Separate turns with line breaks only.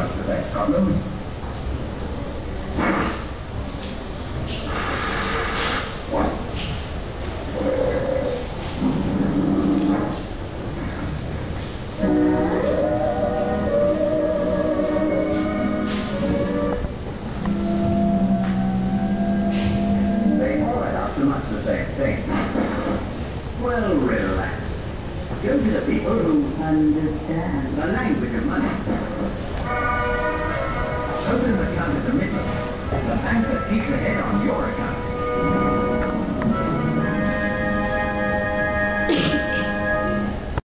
much the same problem. Well, relax. Go to the people who understand the language of money. Open an account at the Midland, the bank that keeps ahead on your account.